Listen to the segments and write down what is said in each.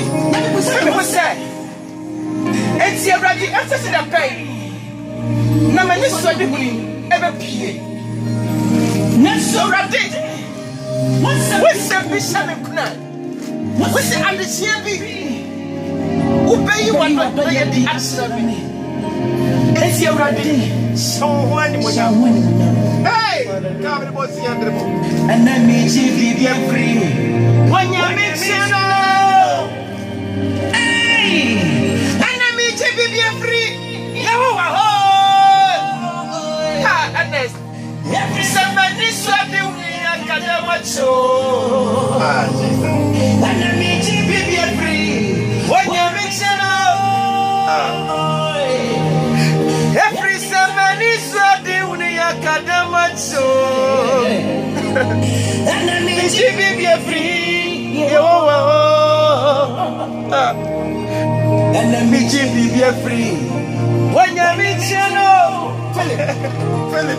What's that? It's your ready answer to the pain. Nama ni so de huni ebe pie. Na so ready. What's the mission in kuna? What's the ambition be? Obey you one not play the answer me. It's your ready. So when mo ya. Hey, come boss yandre mo. And then me be free. When you make sense. Hey, and then me be free. Somebody swap the Kadamacho. Ah, Jesus. And I mean, be free. When you mix it up, every somebody swap the Kadamacho. And I mean, be free. And I mean, be free. When you mix it up. Philip.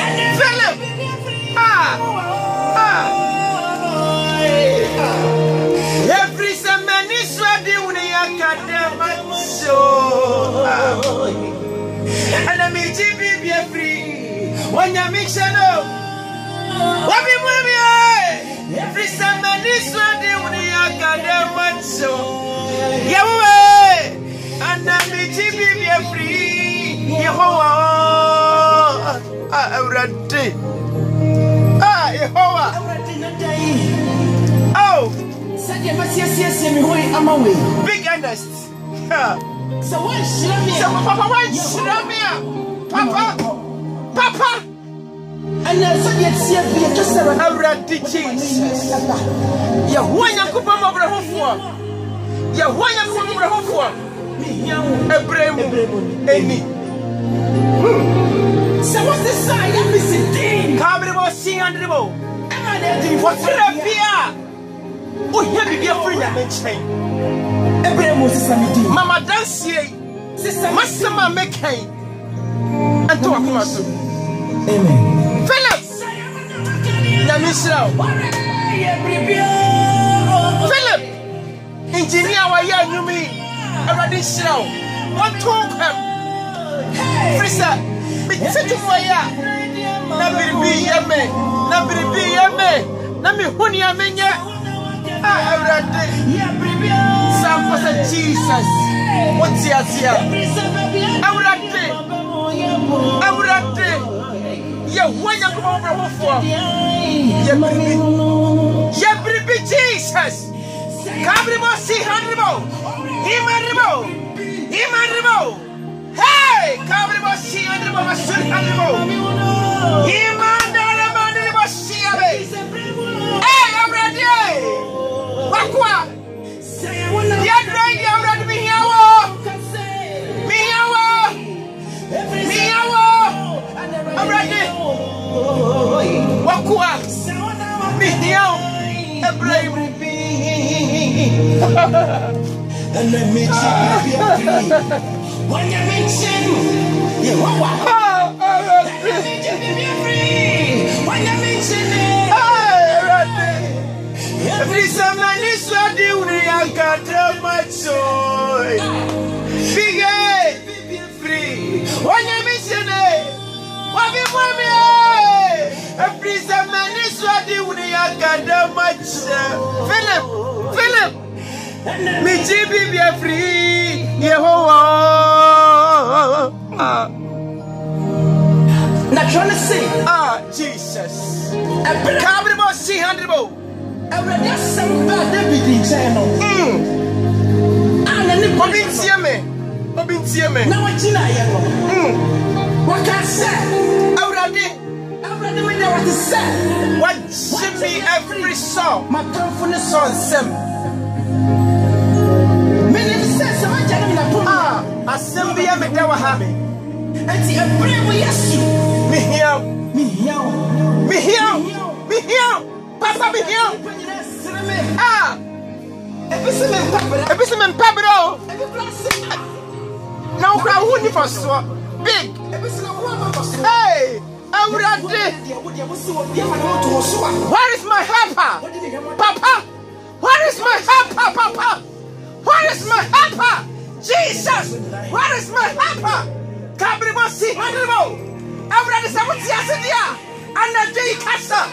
Every semaine is ready when you academic show. And I mean, be free. When you mix it up, every semaine is ready when you academic show. Yeah, and I mean, be free. Yehovah, everyday. Yehovah. Oh, big earnest. So what? Papa, Papa. And then so just everyday Jesus. Yehovah, Yakuba, Abraham. Yehovah, Yakuba, Abraham. Abraham, Amy. So what's the sign? I'm missing. Come about seeing under the bow. What's the fear? Oh, here be a friend of chain. Abraham was Sammy. Mama dance here. Sister, Master make hay. And to a commercial. Amen. Philip. Namisra. Philip. Engineer, why you me? Already show. What talk him? Frisa, bitse tumoya. Na biribi yeme, na mi huni amenye. Ah, everyday. Sam for Jesus. What's here? Everyday. Ya wanya kuma over for. Ya biribi Jesus. Kabribo si handribo. Imanribo. Hey, Kabribo si handribo masul handribo. Imandara mandribo si abe. Hey, everyday. Wakwa. Ya drink ya brad miyawo. Everyday. Wakwa. Miyawo. Ibrahim. And let me be when you mention you when you mention every summer is ready when you got much joy. Be free when you mention it. What be for me? Every summer is ready when you got much. Philip. Me be free, Yehovah. Now trying to say, Jesus. Kabribo si handribo. Already some bad David channel. Obintieme. Now what you know? What can I say? Already we know what to say. What should be every song? My confidence on some. Assembly Medawaha. And the Abraham Yasu. Me here. Papa me here. Episcopal Pablo. No crowd wouldn't for so big. Hey, I'm ready. Where is my helper? Papa? Where is my helper, Papa? Where is my helper? Kabrimo si handrimo. Everybody say what yes dia. And the day kasa.